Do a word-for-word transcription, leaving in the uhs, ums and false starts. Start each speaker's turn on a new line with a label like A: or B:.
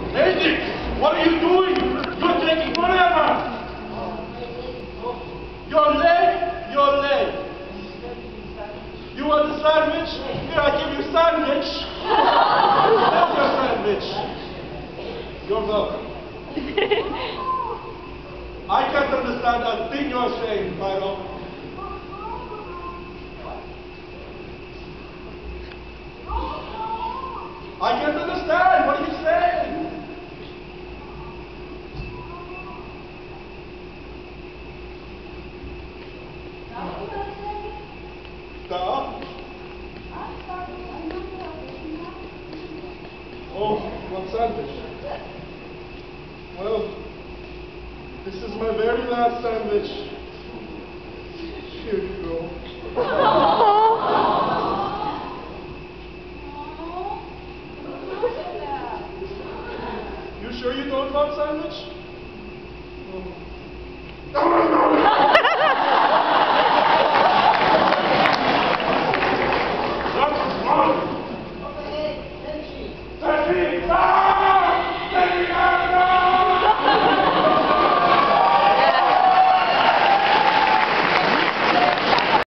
A: Hey, Dick, what are you doing? You're taking forever. You're late. You're late. You want a sandwich? Here, I give you sandwich. That's your sandwich. You're welcome. I can't understand a thing you're saying, Pyro. I can't understand. What are you saying? Stop. Oh, what sandwich? Well, this is my very last sandwich. Here you go. You sure you don't want sandwich? Oh.